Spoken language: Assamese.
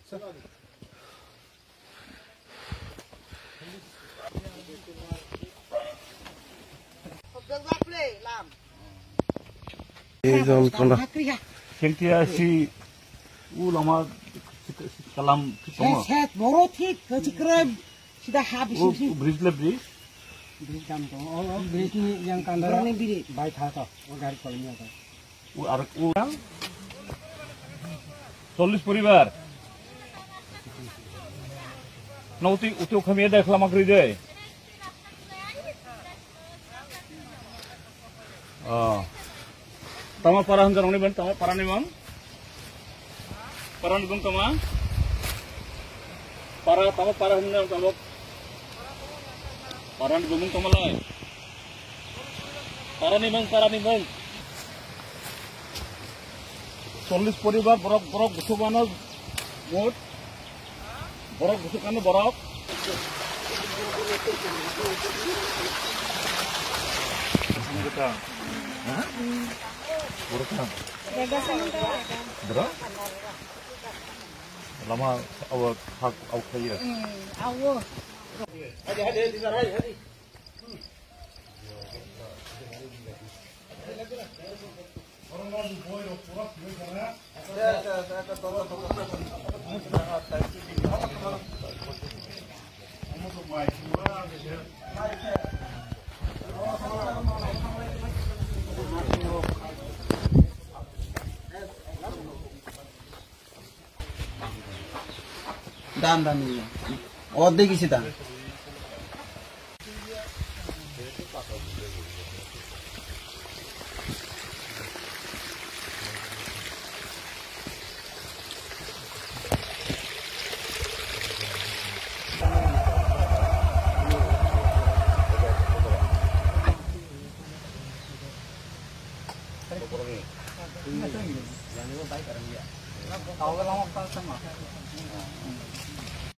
এই যন্ত্রণা Kengtia si ulama kalam semua. Set boro thik kekrem sudah habis sih. Bridge le bridge. Bridge kam to. Oh bridge ni yang kandara ni bridge. Baik tha to. Oh gari kolnya to. Ar 40 পরিবার নৌতি উতেও খামিয়ে দেখলাম আকরি দে tama para hanjar oni ben tama para ni bang tama para hanjar tama para ni bung tama lai para ni bang 40 পরিবার বরফ গুছানো মোট বরফ গুছানো বরফ lama awak hak awak kaya Awak. Hadi. দাম অর্ধেক কিছু দাম Tahu lama pasang mah.